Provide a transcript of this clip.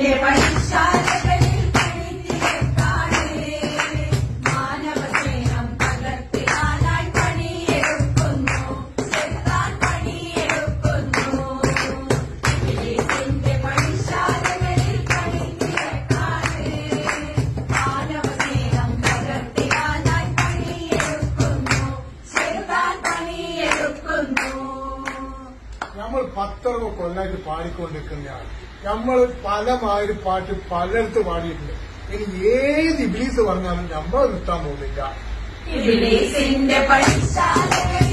പണിശാലകളിൽ പണിതിരക്കാണ് മാനവസ്നേഹം പകർത്തിടാനായി പണിയെടുക്കുന്നു ചെറുതാൻ പണിയെടുക്കുന്നു ഇംഗ്ലീഷിന്റെ പണിശാലകളിൽ പണിതിരക്കാണ് മാനവസ്നേഹം പകർത്തിടാനായി പണിയെടുക്കുന്നു ചെറുതാൻ പണിയെടുക്കുന്നു. നമ്മൾ 10 കൊല്ലായിട്ട് പാടിക്കൊണ്ടിരിക്കുന്നതാണ്. നമ്മൾ പലമായൊരു പാട്ട് പലയിടത്ത് പാടിയിട്ടുണ്ട്. ഇനി ഏത് ഇബ്ലീസ് പറഞ്ഞാലും നമ്മൾ നിർത്താൻ പോകുന്നില്ല. ഇബ്ലീസിന്റെ പണിശാലകളിൽ